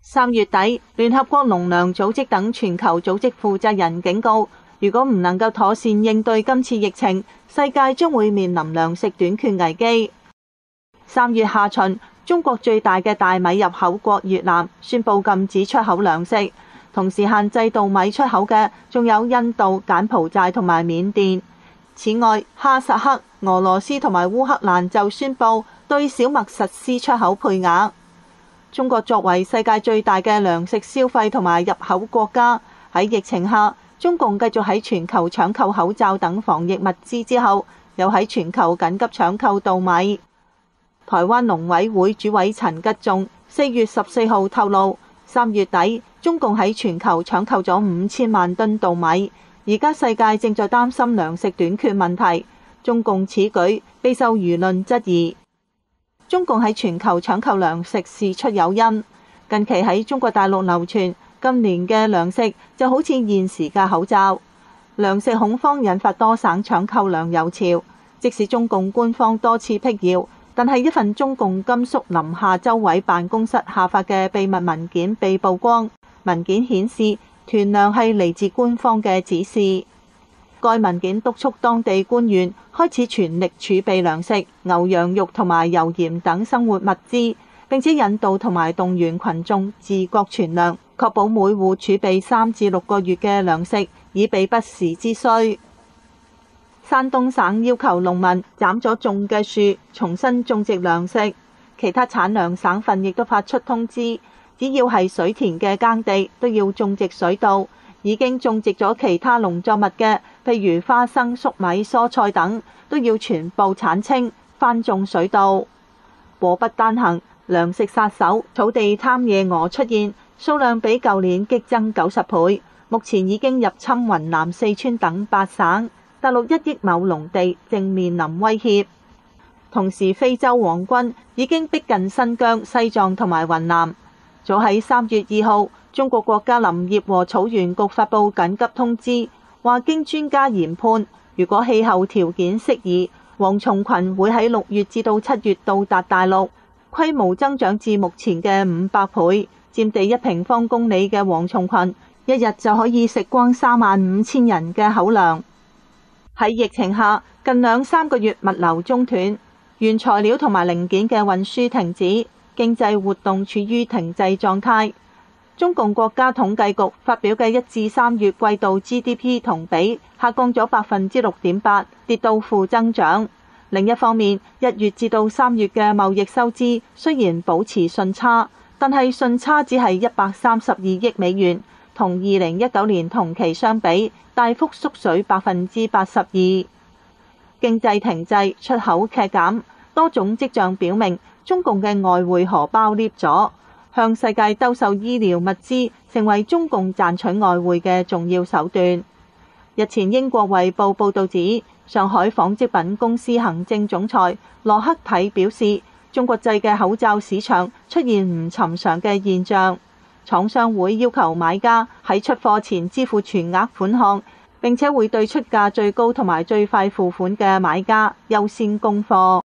3月底，聯合國農糧組織等全球組織負責人警告，如果唔能夠妥善應對今次疫情，世界將會面臨糧食短缺危機。3月下旬，中國最大嘅大米入口國越南宣布禁止出口糧食，同時限制稻米出口嘅仲有印度、柬埔寨同埋緬甸。此外，哈薩克、俄羅斯同埋烏克蘭就宣布對小麥實施出口配額。中國作為世界最大嘅糧食消費同埋入口國家，喺疫情下，中共繼續喺全球搶購口罩等防疫物資之後，又喺全球緊急搶購稻米。台灣農委會主委陳吉仲4月14號透露，3月底中共喺全球搶購咗5000萬噸稻米，而家世界正在擔心糧食短缺問題，中共此舉備受輿論質疑。中共喺全球搶購糧食事出有因，近期喺中國大陸流傳，今年嘅糧食就好似現時嘅口罩。糧食恐慌引發多省搶購糧油潮，即使中共官方多次闢謠，但係一份中共甘肅臨夏州委辦公室下發嘅秘密文件被曝光，文件顯示團糧係嚟自官方嘅指示。該文件督促當地官員開始全力儲備糧食、牛羊肉同埋油鹽等生活物資，並且引導同埋動員群眾自覺存糧，確保每戶儲備3至6個月嘅糧食，以備不時之需。山東省要求農民斬咗種嘅樹，重新種植糧食。其他產糧省份亦都發出通知，只要係水田嘅耕地都要種植水稻。已經種植咗其他農作物嘅，譬如花生、粟米、蔬菜等，都要全部剷清，翻種水稻。禍不單行，糧食殺手草地貪夜蛾出現，數量比舊年激增90倍，目前已經入侵雲南、四川等8省，大陸1億畝農地正面臨威脅。同時，非洲黃菌已經逼近新疆、西藏同埋雲南。早喺3月2號，中國國家林業和草原局發布緊急通知，話經專家研判，如果氣候條件適宜，蝗蟲群會喺6月至到7月到達大陸，規模增長至目前嘅500倍，佔地1平方公里嘅蝗蟲群，一日就可以食光35000人嘅口糧。喺疫情下，近2-3個月物流中斷，原材料同埋零件嘅運輸停止，經濟活動處於停滯狀態。中共國家統計局發表嘅1至3月季度 GDP 同比下降咗6.8%，跌到負增長。另一方面，1月至到3月嘅貿易收支雖然保持順差，但係順差只係132億美元，同2019年同期相比大幅縮水82%。經濟停滯，出口劇減，多種跡象表明中共嘅外匯荷包捏咗。向世界兜售醫療物資成為中共賺取外匯嘅重要手段。日前英國衛報報導指，上海紡織品公司行政總裁羅克體表示，中國製嘅口罩市場出現唔尋常嘅現象，廠商會要求買家喺出貨前支付全額款項，並且會對出價最高同埋最快付款嘅買家優先供貨。